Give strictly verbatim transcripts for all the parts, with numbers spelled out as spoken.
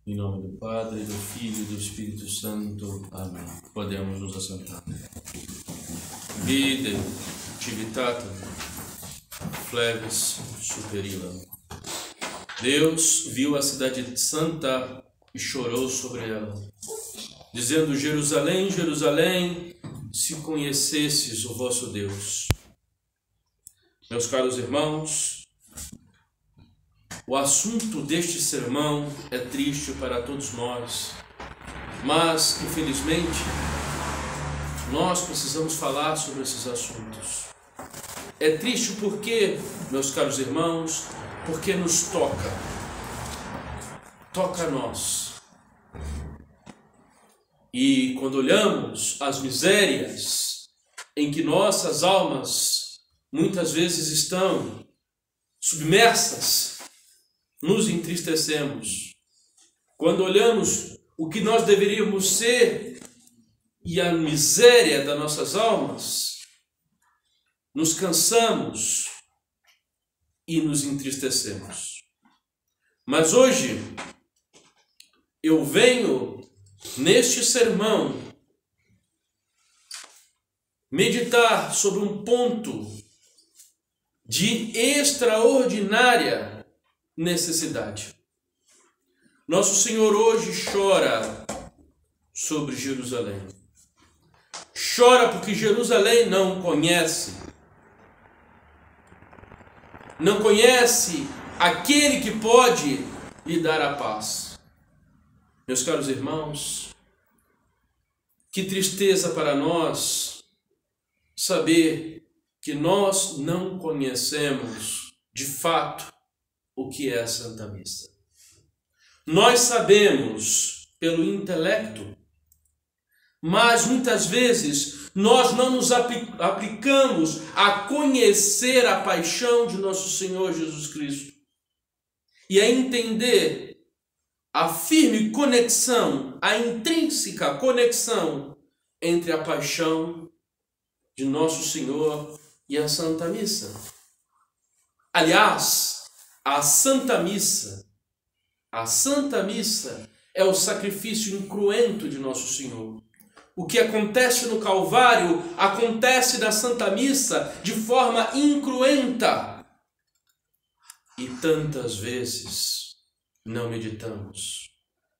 Em nome do Padre, do Filho e do Espírito Santo. Amém. Podemos nos assentar. Vide, Civitate, Fleves Superior. Deus viu a cidade santa e chorou sobre ela, dizendo: Jerusalém, Jerusalém, se conhecesses o vosso Deus. Meus caros irmãos, o assunto deste sermão é triste para todos nós, mas, infelizmente, nós precisamos falar sobre esses assuntos. É triste porque, meus caros irmãos, porque nos toca, toca a nós. E quando olhamos as misérias em que nossas almas muitas vezes estão submersas, nos entristecemos. Quando olhamos o que nós deveríamos ser e a miséria das nossas almas, nos cansamos e nos entristecemos. Mas hoje eu venho neste sermão meditar sobre um ponto de extraordinária necessidade. Nosso Senhor hoje chora sobre Jerusalém. Chora porque Jerusalém não conhece. Não conhece aquele que pode lhe dar a paz. Meus caros irmãos, que tristeza para nós saber que nós não conhecemos de fato o que é a Santa Missa. Nós sabemos pelo intelecto, mas muitas vezes nós não nos aplicamos a conhecer a paixão de nosso Senhor Jesus Cristo e a entender a firme conexão, a intrínseca conexão entre a paixão de nosso Senhor e a Santa Missa. Aliás, a Santa Missa, a Santa Missa é o sacrifício incruento de nosso Senhor. O que acontece no Calvário acontece na Santa Missa de forma incruenta. E tantas vezes não meditamos.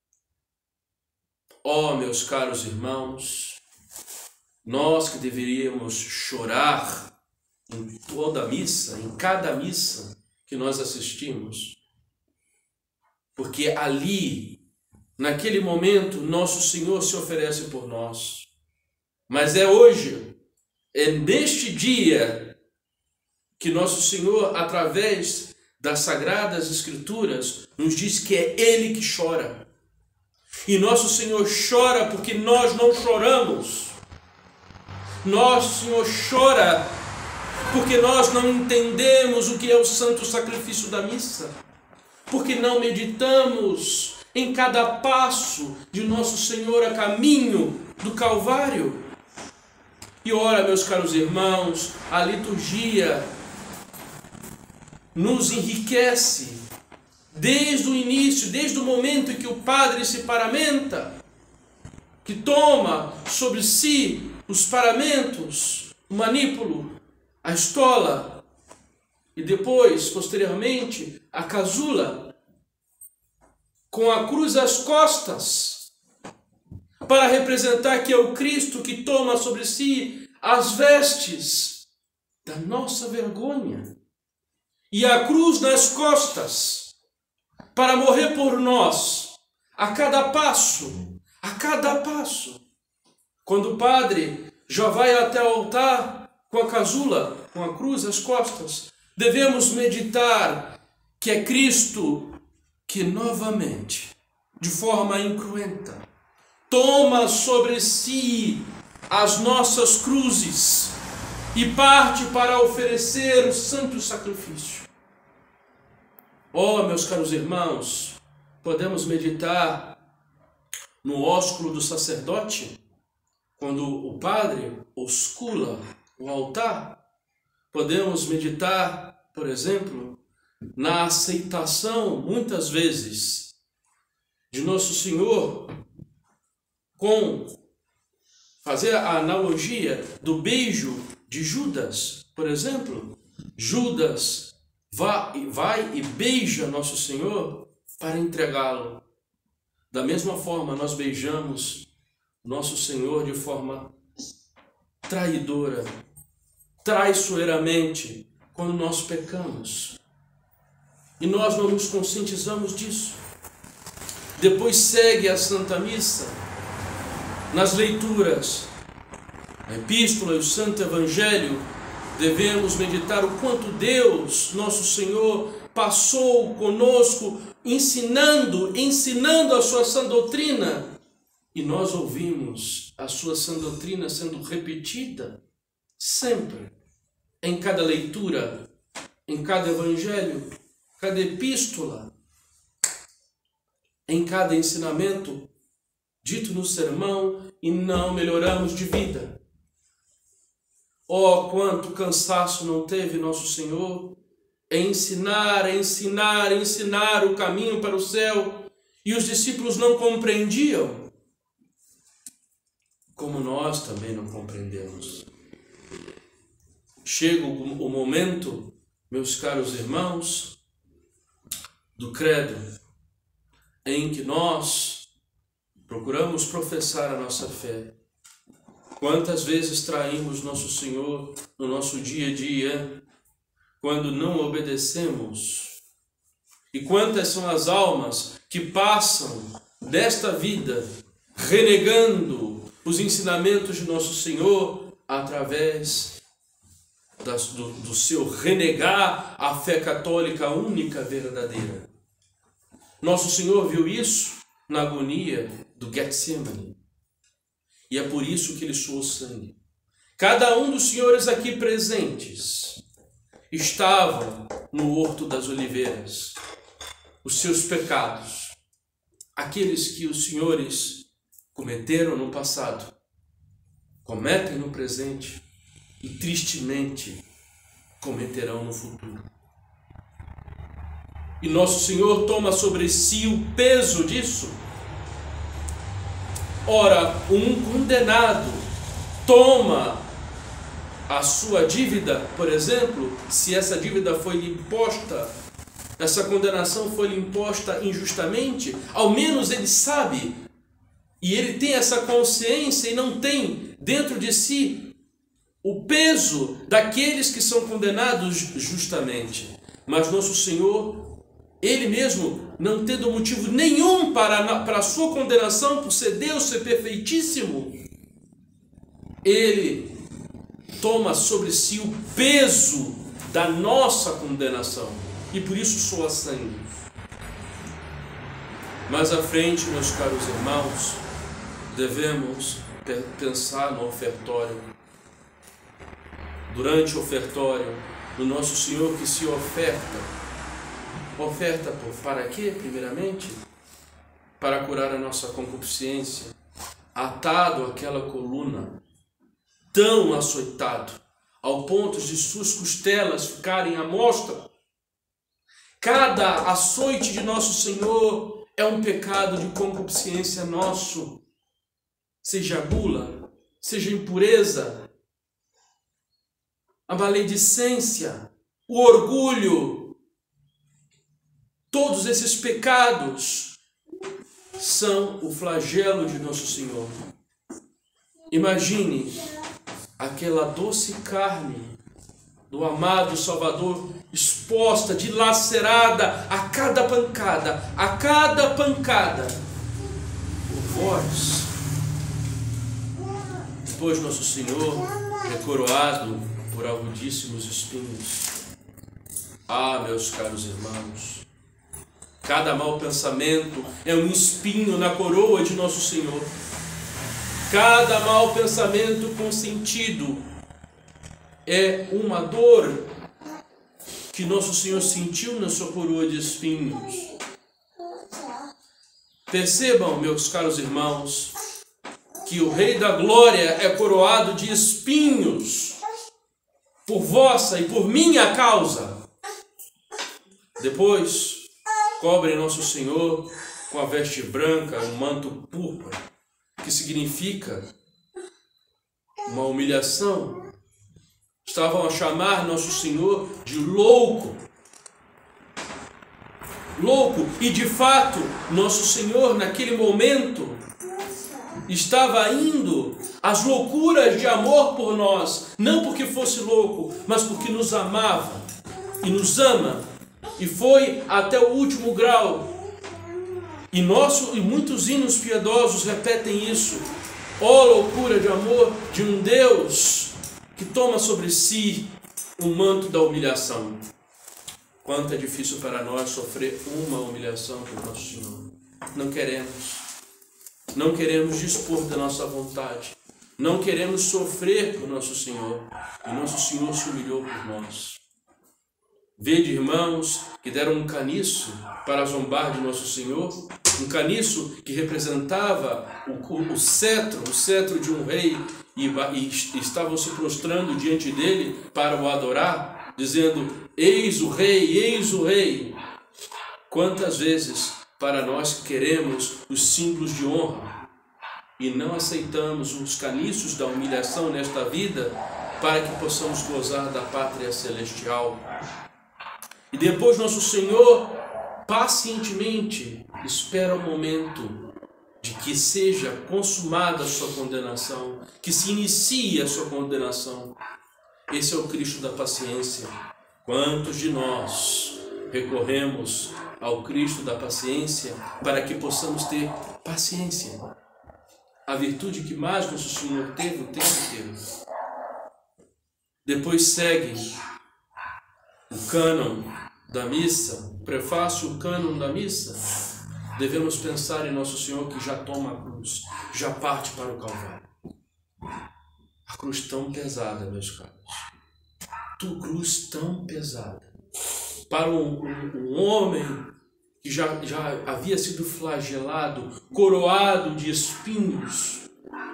Ó, meus caros irmãos, nós que deveríamos chorar em toda a missa, em cada missa que nós assistimos, porque ali, naquele momento, nosso Senhor se oferece por nós. Mas é hoje, é neste dia, que nosso Senhor, através das Sagradas Escrituras, nos diz que é Ele que chora. E nosso Senhor chora porque nós não choramos. Nosso Senhor chora porque nós não entendemos o que é o santo sacrifício da missa, porque não meditamos em cada passo de nosso Senhor a caminho do Calvário. E ora, meus caros irmãos, a liturgia nos enriquece desde o início, desde o momento em que o padre se paramenta, que toma sobre si os paramentos, o manípulo, a estola e depois, posteriormente, a casula, com a cruz às costas, para representar que é o Cristo que toma sobre si as vestes da nossa vergonha, e a cruz nas costas, para morrer por nós, a cada passo, a cada passo. Quando o padre já vai até o altar, com a casula, com a cruz às costas, devemos meditar que é Cristo que novamente, de forma incruenta, toma sobre si as nossas cruzes e parte para oferecer o santo sacrifício. Oh, meus caros irmãos, podemos meditar no ósculo do sacerdote, quando o padre oscula o altar. Podemos meditar, por exemplo, na aceitação, muitas vezes, de Nosso Senhor com fazer a analogia do beijo de Judas, por exemplo. Judas vai, vai e beija Nosso Senhor para entregá-lo. Da mesma forma, nós beijamos Nosso Senhor de forma traidora, traiçoeiramente, quando nós pecamos. E nós não nos conscientizamos disso. Depois segue a Santa Missa, nas leituras, a Epístola e o Santo Evangelho, devemos meditar o quanto Deus, Nosso Senhor, passou conosco, ensinando, ensinando a sua sã doutrina. E nós ouvimos a sua sã doutrina sendo repetida sempre, em cada leitura, em cada evangelho, cada epístola, em cada ensinamento dito no sermão, e não melhoramos de vida. Oh, quanto cansaço não teve Nosso Senhor em ensinar, em ensinar, em ensinar o caminho para o céu, e os discípulos não compreendiam, como nós também não compreendemos. Chega o momento, meus caros irmãos, do credo, em que nós procuramos professar a nossa fé. Quantas vezes traímos Nosso Senhor no nosso dia a dia, quando não obedecemos? E quantas são as almas que passam desta vida renegando os ensinamentos de Nosso Senhor através das, do, do seu renegar a fé católica única, verdadeira. Nosso Senhor viu isso na agonia do Getsemane. E é por isso que Ele suou sangue. Cada um dos senhores aqui presentes estavam no Horto das Oliveiras. Os seus pecados, aqueles que os senhores cometeram no passado, cometem no presente e tristemente cometerão no futuro. E Nosso Senhor toma sobre si o peso disso. Ora, um condenado toma a sua dívida, por exemplo, se essa dívida foi lhe imposta, essa condenação foi lhe imposta injustamente, ao menos ele sabe, e ele tem essa consciência e não tem dentro de si o peso daqueles que são condenados justamente. Mas Nosso Senhor, Ele mesmo, não tendo motivo nenhum para, para a sua condenação, por ser Deus, ser perfeitíssimo, Ele toma sobre si o peso da nossa condenação, e por isso soa sangue. Mais à frente, meus caros irmãos, devemos pensar no ofertório. Durante o ofertório, no Nosso Senhor que se oferta. Oferta para quê, primeiramente? Para curar a nossa concupiscência, atado àquela coluna, tão açoitado, ao ponto de suas costelas ficarem à mostra. Cada açoite de Nosso Senhor é um pecado de concupiscência nosso, seja a gula, seja a impureza, a maledicência, o orgulho. Todos esses pecados são o flagelo de Nosso Senhor. Imagine aquela doce carne do amado Salvador exposta, dilacerada a cada pancada, a cada pancada, por vós. Depois Nosso Senhor é coroado por agudíssimos espinhos. Ah, meus caros irmãos, cada mau pensamento é um espinho na coroa de Nosso Senhor. Cada mau pensamento consentido é uma dor que Nosso Senhor sentiu na sua coroa de espinhos. Percebam, meus caros irmãos, que o Rei da Glória é coroado de espinhos por vossa e por minha causa. Depois, cobre Nosso Senhor com a veste branca, um manto púrpura, que significa uma humilhação. Estavam a chamar Nosso Senhor de louco. Louco. E de fato, Nosso Senhor, naquele momento, estava indo às loucuras de amor por nós. Não porque fosse louco, mas porque nos amava e nos ama. E foi até o último grau. E, nosso, e muitos hinos piedosos repetem isso. Ó loucura de amor de um Deus que toma sobre si o manto da humilhação. Quanto é difícil para nós sofrer uma humilhação por Nosso Senhor. Não queremos. Não queremos dispor da nossa vontade. Não queremos sofrer por Nosso Senhor. E Nosso Senhor se humilhou por nós. Vede, irmãos, que deram um caniço para zombar de Nosso Senhor. Um caniço que representava o, o, o cetro, o cetro de um rei. E, e estavam se prostrando diante dele para o adorar, dizendo: eis o rei, eis o rei. Quantas vezes para nós queremos os símbolos de honra e não aceitamos os caniços da humilhação nesta vida para que possamos gozar da pátria celestial. E depois Nosso Senhor pacientemente espera o momento de que seja consumada a sua condenação, que se inicie a sua condenação. Esse é o Cristo da paciência. Quantos de nós recorremos ao Cristo da paciência para que possamos ter paciência? A virtude que mais Nosso Senhor teve o tempo inteiro. Depois segue o cânon da missa, o prefácio, o cânon da missa. Devemos pensar em Nosso Senhor que já toma a cruz, já parte para o Calvário. A cruz tão pesada, meus caros. Tu cruz tão pesada. Para um, um, um homem que já, já havia sido flagelado, coroado de espinhos,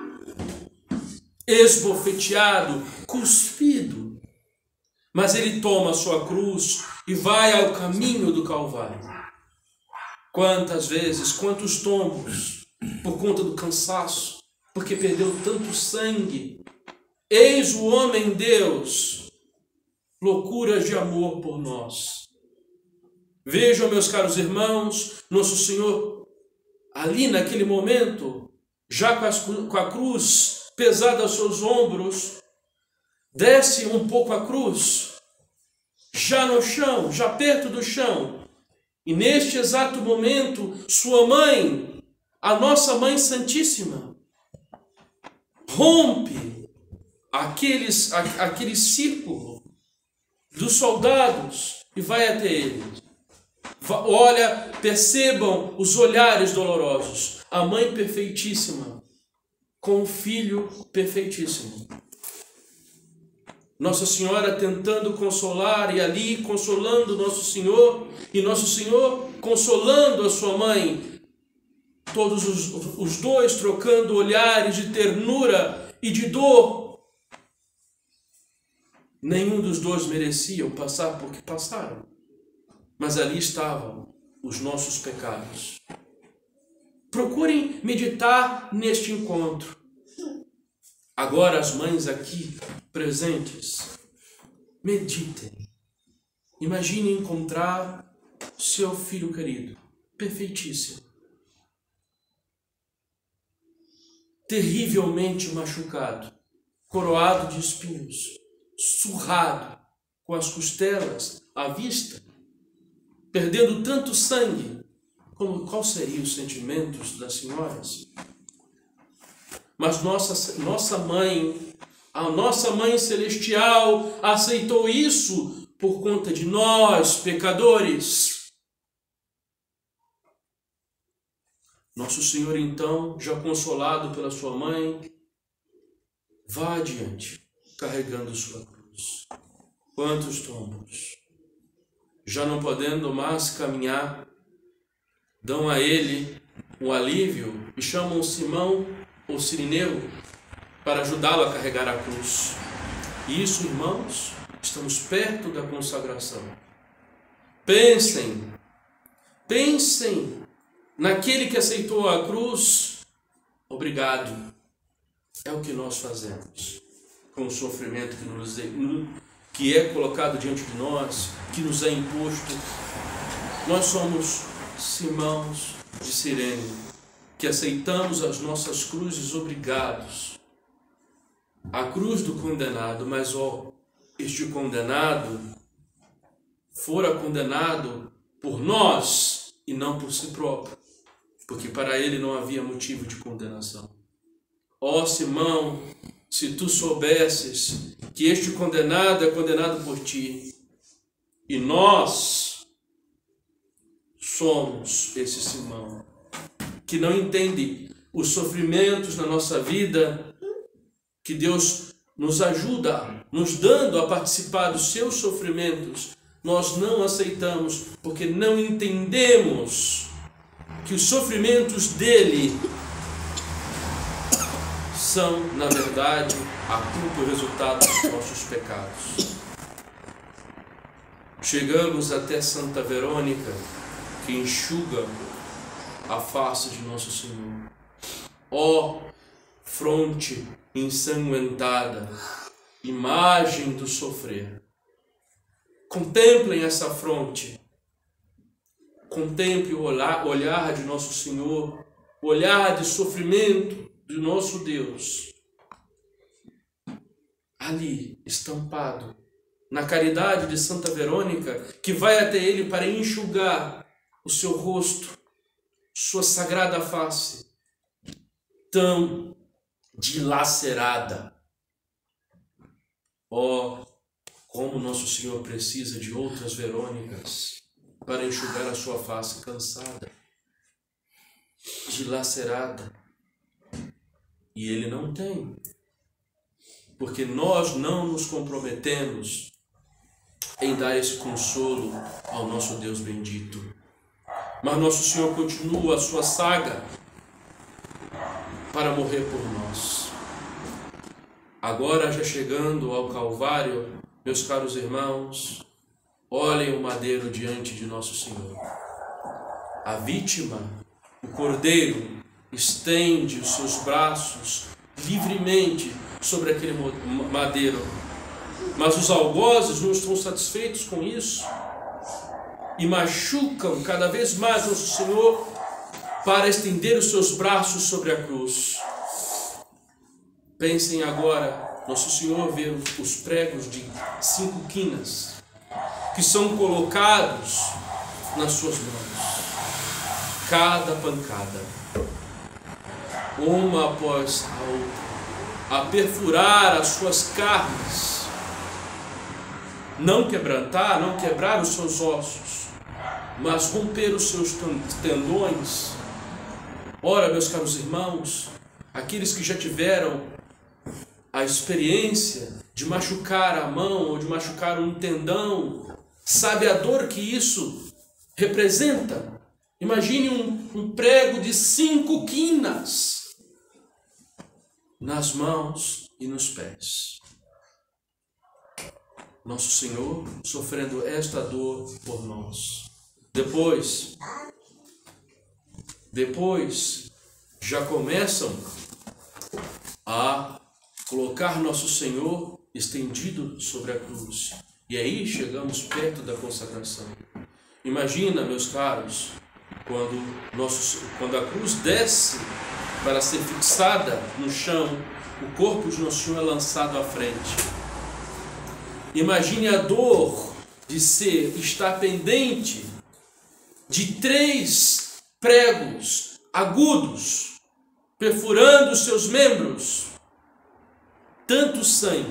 esbofeteado, cuspido. Mas ele toma a sua cruz e vai ao caminho do Calvário. Quantas vezes, quantos tombos, por conta do cansaço, porque perdeu tanto sangue. Eis o homem Deus, loucuras de amor por nós. Vejam, meus caros irmãos, Nosso Senhor, ali naquele momento, já com, as, com a cruz pesada aos seus ombros, desce um pouco a cruz, já no chão, já perto do chão. E neste exato momento, sua mãe, a nossa Mãe Santíssima, rompe aqueles, aquele círculo dos soldados e vai até ele. Olha, percebam os olhares dolorosos. A Mãe Perfeitíssima com o Filho Perfeitíssimo. Nossa Senhora tentando consolar e ali consolando Nosso Senhor e Nosso Senhor consolando a sua mãe. Todos os, os dois trocando olhares de ternura e de dor. Nenhum dos dois mereciam passar por que passaram. Mas ali estavam os nossos pecados. Procurem meditar neste encontro. Agora as mães aqui presentes, meditem. Imagine encontrar seu filho querido, perfeitíssimo, terrivelmente machucado, coroado de espinhos, surrado, com as costelas à vista, perdendo tanto sangue. Como, qual seriam os sentimentos das senhoras? Mas nossa, nossa mãe, a nossa Mãe Celestial, aceitou isso por conta de nós, pecadores. Nosso Senhor, então, já consolado pela sua mãe, vá adiante, carregando sua cruz. Quantos tombos! Já não podendo mais caminhar, dão a ele um alívio e chamam Simão, o Cirineu, para ajudá-lo a carregar a cruz. E isso, irmãos, estamos perto da consagração. Pensem, pensem naquele que aceitou a cruz, obrigado. É o que nós fazemos com o sofrimento que, nos, que é colocado diante de nós, que nos é imposto. Nós somos Simãos de Cirene, que aceitamos as nossas cruzes obrigados. A cruz do condenado, mas ó, este condenado fora condenado por nós e não por si próprio, porque para ele não havia motivo de condenação. Ó Simão, se tu soubesses que este condenado é condenado por ti, e nós somos esse Simão, que não entende os sofrimentos na nossa vida, que Deus nos ajuda, nos dando a participar dos seus sofrimentos, nós não aceitamos, porque não entendemos que os sofrimentos dele são, na verdade, a culpa e o resultado dos nossos pecados. Chegamos até Santa Verônica, que enxuga a face de Nosso Senhor. Ó fronte ensanguentada, imagem do sofrer. Contemplem essa fronte. Contemple o olhar de Nosso Senhor, o olhar de sofrimento do nosso Deus, ali estampado, na caridade de Santa Verônica, que vai até ele para enxugar o seu rosto, sua sagrada face, tão dilacerada. Oh, como Nosso Senhor precisa de outras Verônicas para enxugar a sua face cansada, dilacerada. E ele não tem, porque nós não nos comprometemos em dar esse consolo ao nosso Deus bendito. Mas Nosso Senhor continua a sua saga para morrer por nós. Agora, já chegando ao Calvário, meus caros irmãos, olhem o madeiro diante de Nosso Senhor. A vítima, o Cordeiro, estende os seus braços livremente sobre aquele madeiro. Mas os algozes não estão satisfeitos com isso e machucam cada vez mais Nosso Senhor para estender os seus braços sobre a cruz. Pensem agora, Nosso Senhor vê os pregos de cinco quinas que são colocados nas suas mãos. Cada pancada, uma após a outra, a perfurar as suas carnes, não quebrantar, não quebrar os seus ossos, mas romper os seus tendões. Ora, meus caros irmãos, aqueles que já tiveram a experiência de machucar a mão ou de machucar um tendão, sabe a dor que isso representa? Imagine um, um prego de cinco quinas nas mãos e nos pés. Nosso Senhor sofrendo esta dor por nós. Depois, depois já começam a colocar Nosso Senhor estendido sobre a cruz. E aí chegamos perto da consagração. Imagina, meus caros, quando, nosso, quando a cruz desce para ser fixada no chão, o corpo de Nosso Senhor é lançado à frente. Imagine a dor de ser, estar pendente de três pregos agudos, perfurando os seus membros, tanto sangue,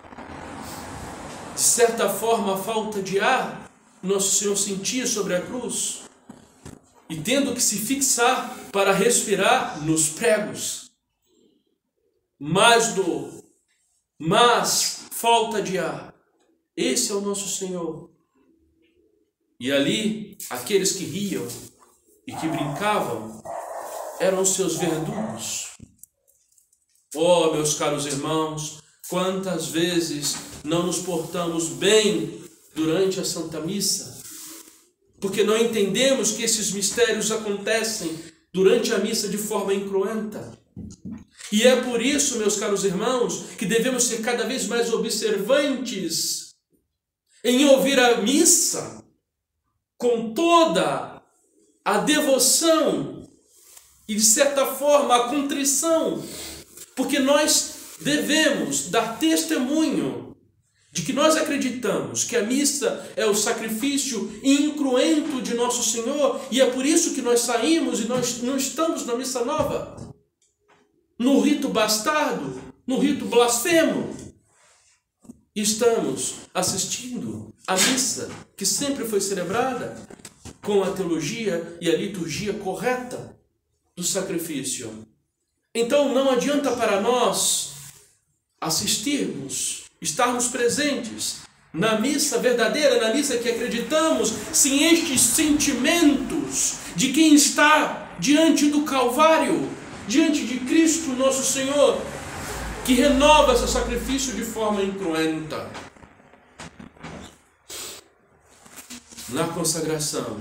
de certa forma a falta de ar, Nosso Senhor sentia sobre a cruz, e tendo que se fixar para respirar nos pregos, mais dor, mais falta de ar. Esse é o Nosso Senhor. E ali, aqueles que riam e que brincavam eram os seus verdugos. Oh, meus caros irmãos, quantas vezes não nos portamos bem durante a Santa Missa? porque não entendemos que esses mistérios acontecem durante a missa de forma incruenta. E é por isso, meus caros irmãos, que devemos ser cada vez mais observantes em ouvir a missa com toda a devoção e, de certa forma, a contrição, porque nós devemos dar testemunho de que nós acreditamos que a missa é o sacrifício incruento de nosso Senhor, e é por isso que nós saímos e nós não estamos na missa nova, no rito bastardo, no rito blasfemo. Estamos assistindo a missa que sempre foi celebrada com a teologia e a liturgia correta do sacrifício. Então não adianta para nós assistirmos, estarmos presentes na missa verdadeira, na missa que acreditamos, sem estes sentimentos de quem está diante do Calvário, diante de Cristo nosso Senhor, que renova esse sacrifício de forma incruenta. Na consagração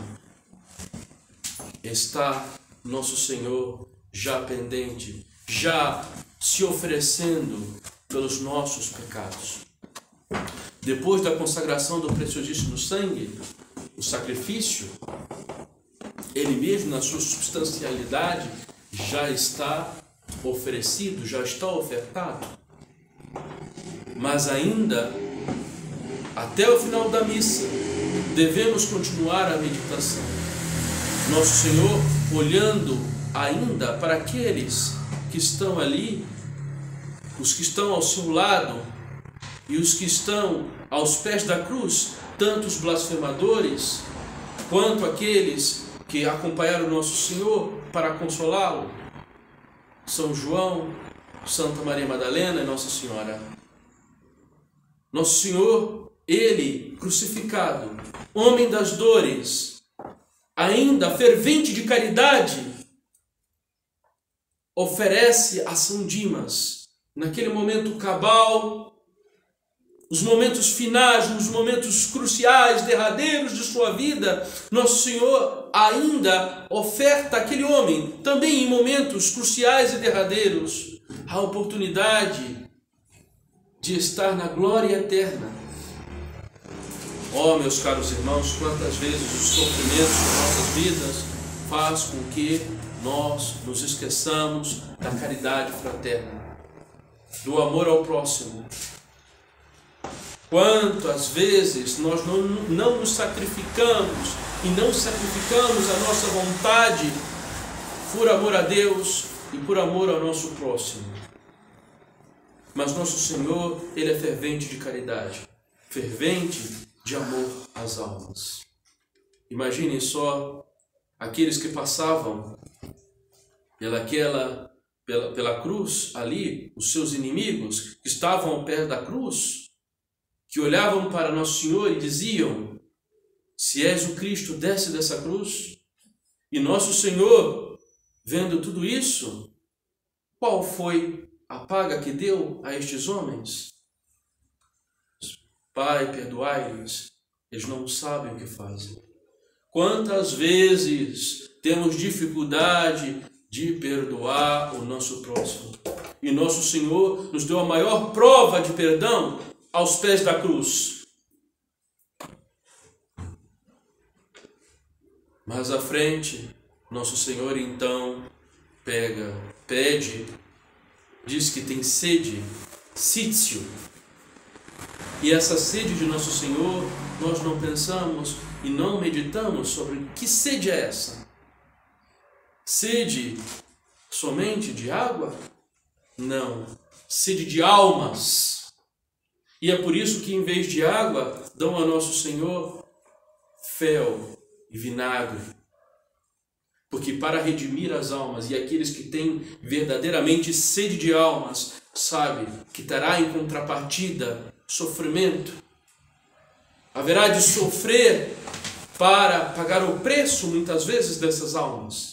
está nosso Senhor já pendente, já se oferecendo pelos nossos pecados. Depois da consagração do preciosíssimo sangue, o sacrifício, ele mesmo na sua substancialidade já está oferecido, já está ofertado. Mas ainda, até o final da missa, devemos continuar a meditação. Nosso Senhor olhando ainda para aqueles que estão ali, os que estão ao seu lado e os que estão aos pés da cruz, tanto os blasfemadores quanto aqueles que acompanharam nosso Senhor para consolá-lo, São João, Santa Maria Madalena e Nossa Senhora. Nosso Senhor, ele crucificado, homem das dores, ainda fervente de caridade, oferece a São Dimas, naquele momento cabal, os momentos finais, os momentos cruciais, derradeiros de sua vida, Nosso Senhor ainda oferta àquele homem, também em momentos cruciais e derradeiros, a oportunidade de estar na glória eterna. Oh, meus caros irmãos, quantas vezes os sofrimentos de nossas vidas faz com que nós nos esqueçamos da caridade fraterna, do amor ao próximo. Quantas vezes nós não, não nos sacrificamos e não sacrificamos a nossa vontade por amor a Deus e por amor ao nosso próximo. Mas nosso Senhor, ele é fervente de caridade, fervente de amor às almas. Imaginem só aqueles que passavam pelaquela, pela, pela cruz ali, os seus inimigos que estavam ao pé da cruz, que olhavam para Nosso Senhor e diziam: se és o Cristo, desce dessa cruz. E Nosso Senhor, vendo tudo isso, qual foi a paga que deu a estes homens? Pai, perdoai-lhes, eles não sabem o que fazem. Quantas vezes temos dificuldade de perdoar o nosso próximo? E Nosso Senhor nos deu a maior prova de perdão aos pés da cruz. Mas à frente, Nosso Senhor então pega, pede, diz que tem sede, sício. E essa sede de Nosso Senhor, nós não pensamos e não meditamos sobre que sede é essa. Sede somente de água? Não, sede de almas. E é por isso que em vez de água, dão a Nosso Senhor fel e vinagre. Porque para redimir as almas, e aqueles que têm verdadeiramente sede de almas, sabe que terá em contrapartida sofrimento. Haverá de sofrer para pagar o preço, muitas vezes, dessas almas.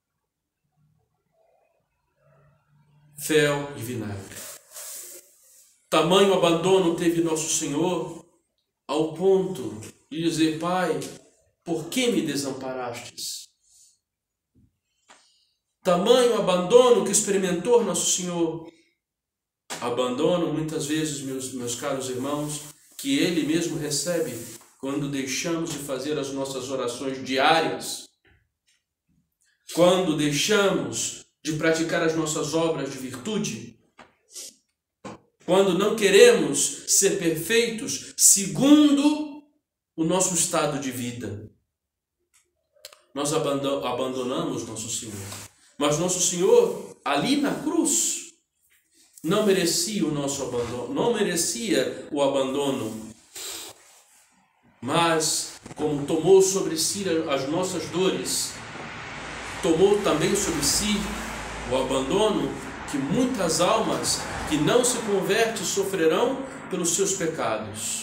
Fel e vinagre. Tamanho abandono teve Nosso Senhor, ao ponto de dizer: Pai, por que me desamparastes? Tamanho abandono que experimentou Nosso Senhor. Abandono, muitas vezes, meus, meus caros irmãos, que Ele mesmo recebe quando deixamos de fazer as nossas orações diárias, quando deixamos de praticar as nossas obras de virtude, quando não queremos ser perfeitos segundo o nosso estado de vida. Nós abandonamos Nosso Senhor. Mas Nosso Senhor, ali na cruz, não merecia o nosso abandono, não merecia o abandono. Mas, como tomou sobre si as nossas dores, tomou também sobre si o abandono que muitas almas que não se convertem sofrerão pelos seus pecados.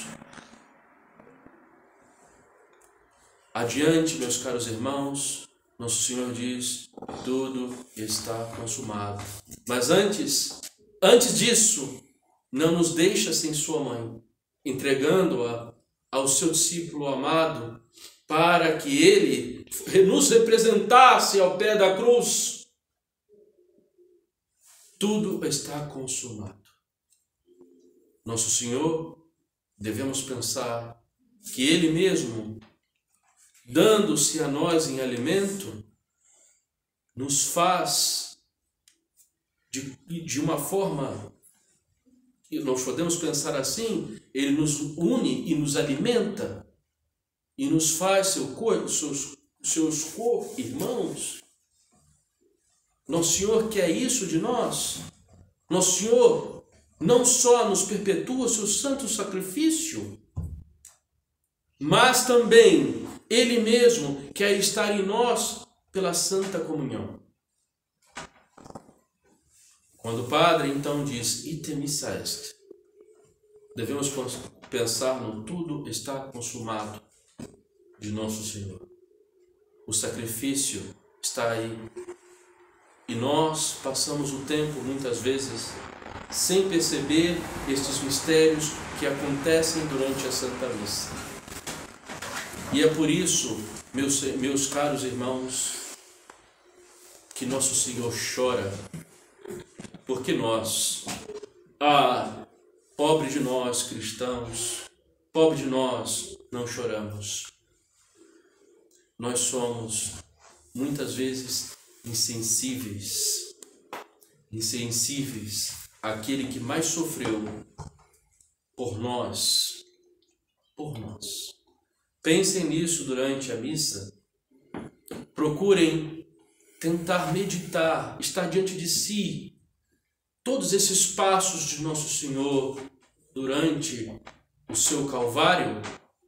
Adiante, meus caros irmãos, Nosso Senhor diz: tudo está consumado. Mas antes, antes disso, não nos deixa sem sua mãe, entregando-a ao seu discípulo amado, para que ele nos representasse ao pé da cruz. Tudo está consumado. Nosso Senhor, devemos pensar que Ele mesmo, dando-se a nós em alimento, nos faz de, de uma forma, nós podemos pensar assim, Ele nos une e nos alimenta e nos faz seu corpo, seus, seus co-irmãos. Nosso Senhor quer isso de nós. Nosso Senhor não só nos perpetua seu santo sacrifício, mas também Ele mesmo quer estar em nós pela santa comunhão. Quando o Padre então diz, ite missa est, devemos pensar no tudo está consumado de Nosso Senhor. O sacrifício está aí. E nós passamos o tempo, muitas vezes, sem perceber estes mistérios que acontecem durante a Santa Missa. E é por isso, meus, meus caros irmãos, que Nosso Senhor chora, porque nós, ah, pobre de nós cristãos, pobre de nós, não choramos. Nós somos, muitas vezes, insensíveis, insensíveis àquele que mais sofreu por nós, por nós. Pensem nisso durante a missa, procurem tentar meditar, estar diante de si, todos esses passos de Nosso Senhor durante o seu Calvário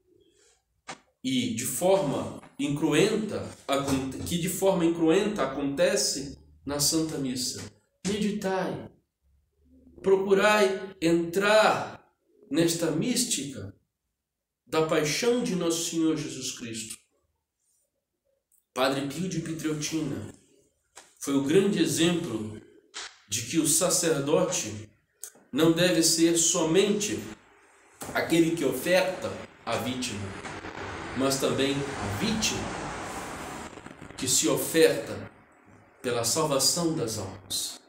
e de forma incruenta, que de forma incruenta acontece na Santa Missa. Meditai, procurai entrar nesta mística da paixão de Nosso Senhor Jesus Cristo. Padre Pio de Pietrelcina foi o grande exemplo de que o sacerdote não deve ser somente aquele que oferta a vítima, mas também a vítima que se oferta pela salvação das almas.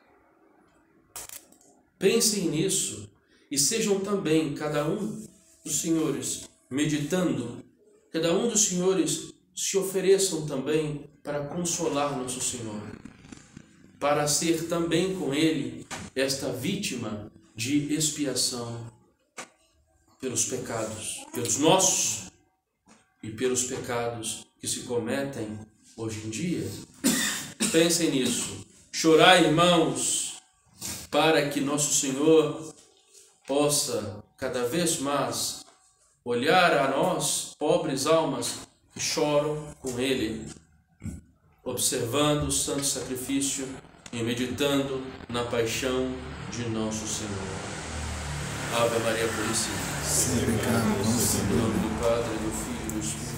Pensem nisso e sejam também, cada um dos senhores, meditando, cada um dos senhores se ofereçam também para consolar Nosso Senhor, para ser também com Ele esta vítima de expiação pelos pecados, pelos nossos e pelos pecados que se cometem hoje em dia. Pensem nisso. Chorai, irmãos, para que Nosso Senhor possa cada vez mais olhar a nós, pobres almas, que choram com Ele, observando o santo sacrifício e meditando na paixão de Nosso Senhor. Ave Maria Puríssima. Sem pecado, Em nome do Padre, do Filho e do Espírito